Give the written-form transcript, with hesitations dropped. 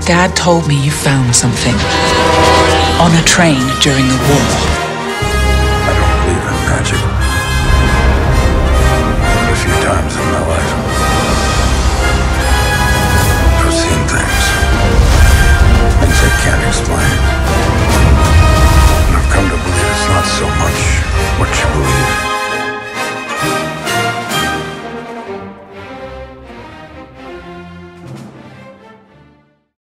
Dad told me you found something on a train during the war. I don't believe in magic.